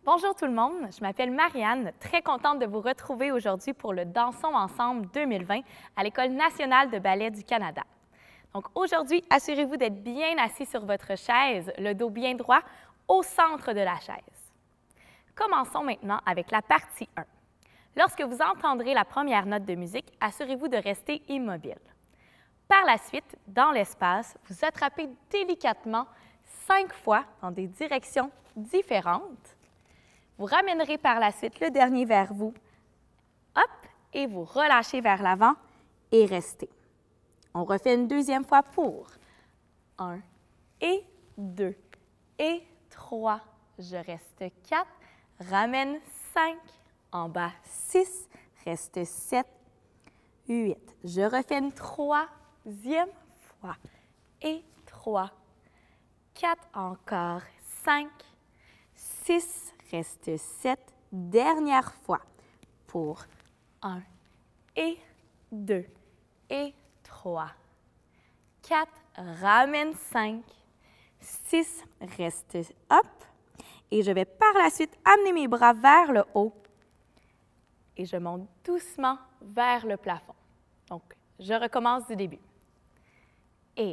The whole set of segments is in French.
Bonjour tout le monde, je m'appelle Marianne, très contente de vous retrouver aujourd'hui pour le Dansons ensemble 2020 à l'École nationale de ballet du Canada. Donc aujourd'hui, assurez-vous d'être bien assis sur votre chaise, le dos bien droit, au centre de la chaise. Commençons maintenant avec la partie 1. Lorsque vous entendrez la première note de musique, assurez-vous de rester immobile. Par la suite, dans l'espace, vous attrapez délicatement 5 fois dans des directions différentes. Vous ramènerez par la suite le dernier vers vous. Hop, et vous relâchez vers l'avant et restez. On refait une deuxième fois pour 1 et 2 et 3. Je reste 4, ramène 5, en bas 6, reste 7, 8. Je refais une troisième fois et 3, 4 encore, 5, 6, reste 7, dernière fois pour 1 et 2 et 3, 4, ramène 5, 6, reste hop, et je vais par la suite amener mes bras vers le haut et je monte doucement vers le plafond. Donc, je recommence du début. Et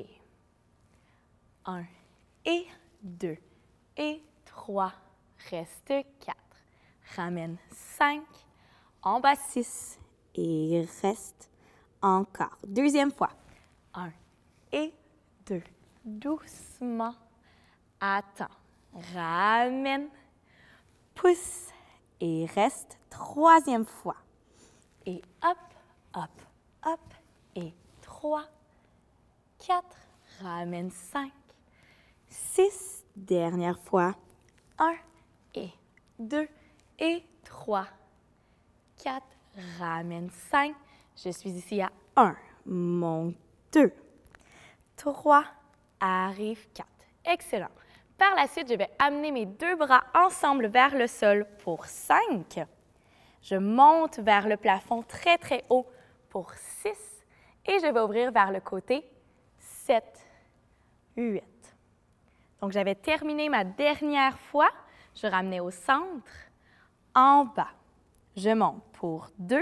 1 et 2 et 3, reste 4, ramène 5, en bas 6 et reste encore. Deuxième fois. 1 et 2, doucement, attends, ramène, pousse et reste. Troisième fois. Et hop, hop, hop, et 3, 4, ramène 5, 6, dernière fois. 1 et 2 et 3, 4, ramène 5. Je suis ici à 1, monte 2, 3, arrive 4. Excellent. Par la suite, je vais amener mes deux bras ensemble vers le sol pour 5. Je monte vers le plafond très, très haut pour 6 et je vais ouvrir vers le côté 7, 8. Donc, j'avais terminé ma dernière fois. Je ramenais au centre, en bas. Je monte pour 2,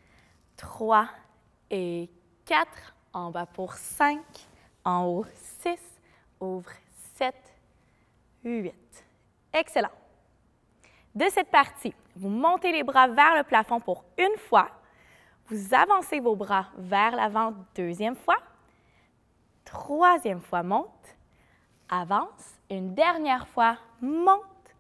3 et 4. En bas pour 5, en haut 6, ouvre 7, 8. Excellent. De cette partie, vous montez les bras vers le plafond pour une fois. Vous avancez vos bras vers l'avant deuxième fois. Troisième fois, monte. Avance. Une dernière fois, monte.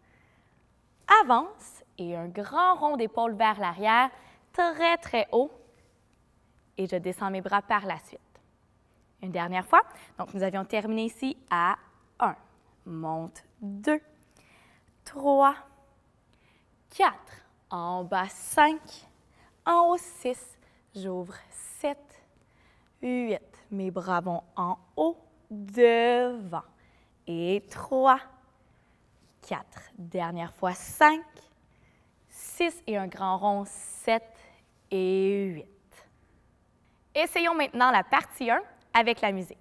Avance. Et un grand rond d'épaule vers l'arrière, très, très haut. Et je descends mes bras par la suite. Une dernière fois. Donc, nous avions terminé ici à 1. Monte 2, 3, 4. En bas 5. En haut 6. J'ouvre 7, 8. Mes bras vont en haut, devant. Et 3, 4. Dernière fois 5, 6 et un grand rond 7 et 8. Essayons maintenant la partie 1 avec la musique.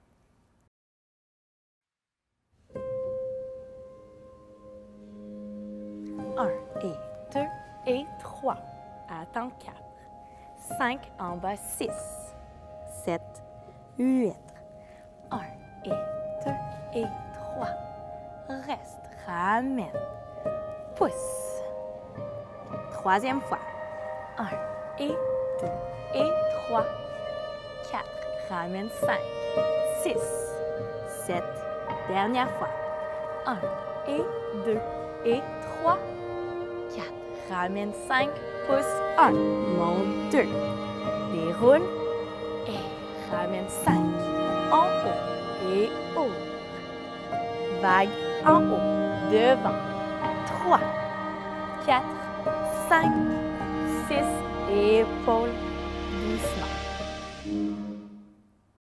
1 et 2 et 3. Attends 4. 5 en bas 6. 7, 8. 1 et 2 et 3. Reste, ramène. Pousse. Troisième fois. 1 et 2 et 3. 4. Ramène 5. 6. 7. Dernière fois. 1 et 2 et 3. 4. Ramène 5. Pousse. 1. Monte 2. Déroule. Et ramène 5. En haut. Et ouvre. Vague en haut. Devant. 3. 4. 5. 6. Épaules. Doucement.